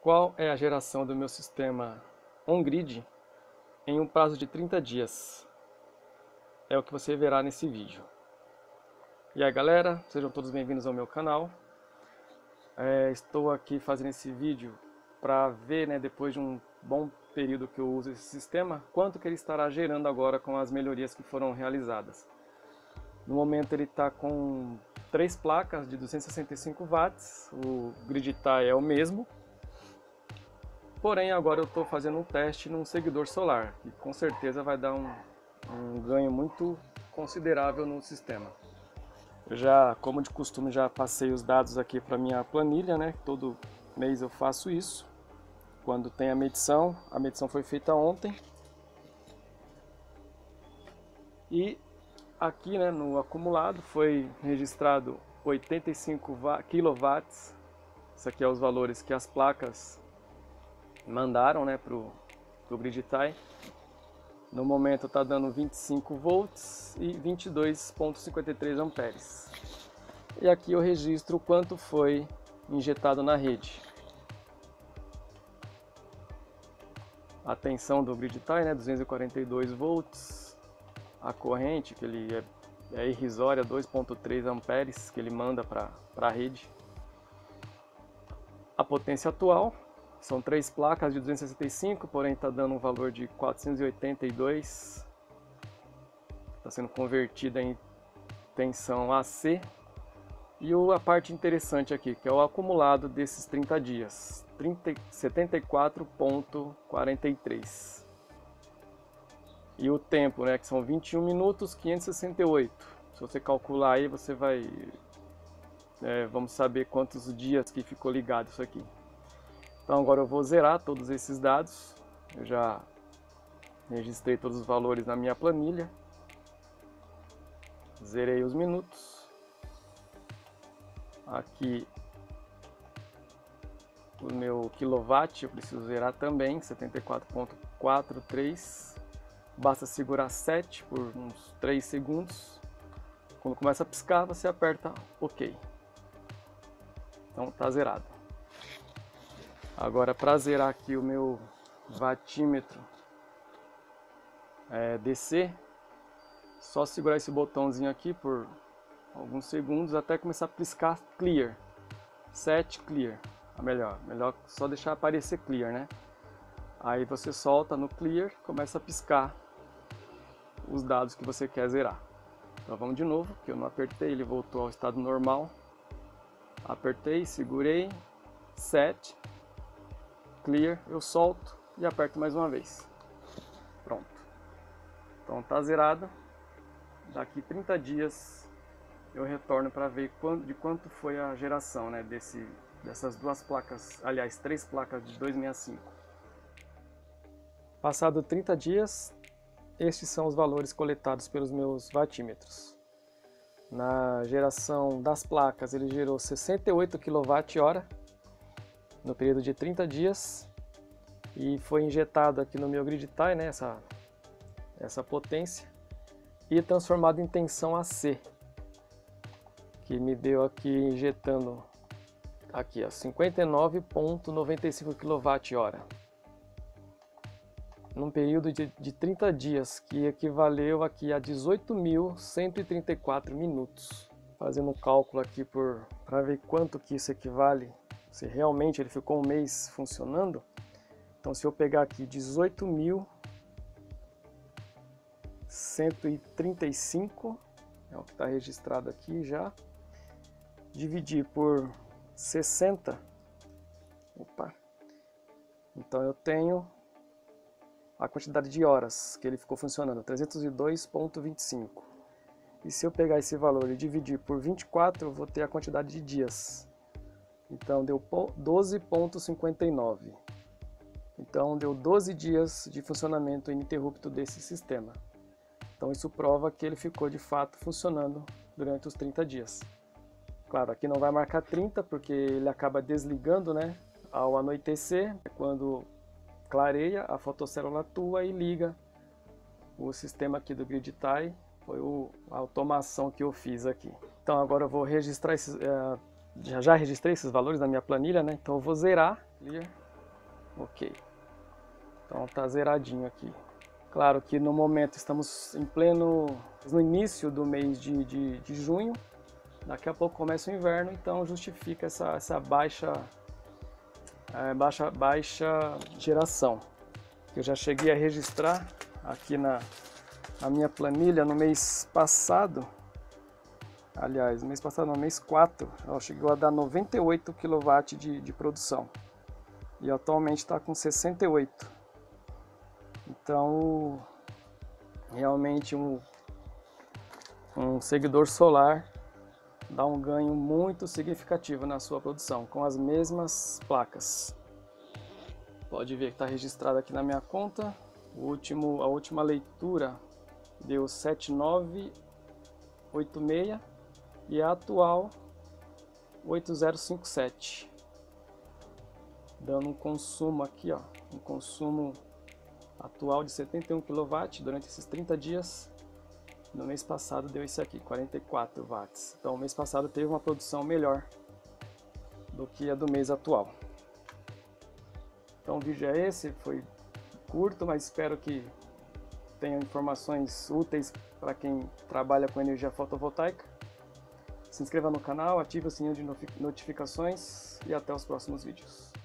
Qual é a geração do meu sistema on-grid em um prazo de 30 dias? É o que você verá nesse vídeo. E aí galera, sejam todos bem-vindos ao meu canal. Estou aqui fazendo esse vídeo para ver, depois de um bom período que eu uso esse sistema, quanto que ele estará gerando agora com as melhorias que foram realizadas. No momento ele está com 3 placas de 265 watts, o GridTie é o mesmo. Porém agora eu estou fazendo um teste num seguidor solar, que com certeza vai dar um ganho muito considerável no sistema. Eu já, como de costume, já passei os dados aqui para minha planilha, todo mês eu faço isso. Quando tem a medição foi feita ontem. E aqui no acumulado foi registrado 85 kW. Isso aqui é os valores que as placas mandaram para o GridTie. No momento está dando 25 volts e 22,53 amperes. E aqui eu registro o quanto foi injetado na rede. A tensão do GridTie, 242 volts. A corrente, que ele é irrisória, 2,3 amperes que ele manda para a rede. A potência atual. São 3 placas de 265, porém está dando um valor de 482. Está sendo convertida em tensão AC. E a parte interessante aqui, que é o acumulado desses 30 dias, 74,43. E o tempo, que são 21 minutos 568. Se você calcular aí, você vai... vamos saber quantos dias que ficou ligado isso aqui. Então agora eu vou zerar todos esses dados. Eu já registrei todos os valores na minha planilha. Zerei os minutos. Aqui o meu quilowatt eu preciso zerar também, 74,43. Basta segurar 7 por uns 3 segundos. Quando começa a piscar, você aperta OK. Então tá zerado. Agora, para zerar aqui o meu watímetro DC, só segurar esse botãozinho aqui por alguns segundos até começar a piscar clear. Set clear. Melhor só deixar aparecer clear, Aí você solta no clear, começa a piscar os dados que você quer zerar. Então vamos de novo, que eu não apertei, ele voltou ao estado normal. Apertei, segurei, set clear, eu solto e aperto mais uma vez. Pronto. Então tá zerado. Daqui 30 dias eu retorno para ver de quanto foi a geração, dessas duas placas, aliás, 3 placas de 265. Passado 30 dias, estes são os valores coletados pelos meus watímetros. Na geração das placas ele gerou 68 kWh no período de 30 dias e foi injetado aqui no meu GridTie, essa potência, e transformado em tensão AC, que me deu aqui injetando aqui 59,95 kWh num período de 30 dias, que equivaleu aqui a 18.134 minutos. Fazendo um cálculo aqui para ver quanto que isso equivale, se realmente ele ficou um mês funcionando. Então se eu pegar aqui 18.135, é o que está registrado aqui já, dividir por 60, então eu tenho a quantidade de horas que ele ficou funcionando, 302,25. E se eu pegar esse valor e dividir por 24, eu vou ter a quantidade de dias. Então deu 12,59. Então deu 12 dias de funcionamento ininterrupto desse sistema. Então isso prova que ele ficou de fato funcionando durante os 30 dias. Claro, aqui não vai marcar 30 porque ele acaba desligando, ao anoitecer, quando clareia, a fotocélula atua e liga o sistema aqui do GridTie. Foi a automação que eu fiz aqui. Então agora eu vou registrar esses, já registrei esses valores na minha planilha, então eu vou zerar, clear, Ok. Então tá zeradinho aqui. Claro que no momento estamos no início do mês de junho. Daqui a pouco começa o inverno, então justifica essa baixa geração. Eu já cheguei a registrar aqui na minha planilha no mês passado. Aliás, no mês passado, no mês 4, ela chegou a dar 98 kW de produção. E atualmente está com 68. Então, realmente um seguidor solar dá um ganho muito significativo na sua produção, com as mesmas placas. Pode ver que está registrado aqui na minha conta. A última leitura deu 7986 e a atual 8057. Dando um consumo aqui, ó, um consumo atual de 71 kW durante esses 30 dias. No mês passado deu isso aqui, 44 watts. Então o mês passado teve uma produção melhor do que a do mês atual. Então o vídeo é esse, foi curto, mas espero que tenha informações úteis para quem trabalha com energia fotovoltaica. Se inscreva no canal, ative o sininho de notificações e até os próximos vídeos.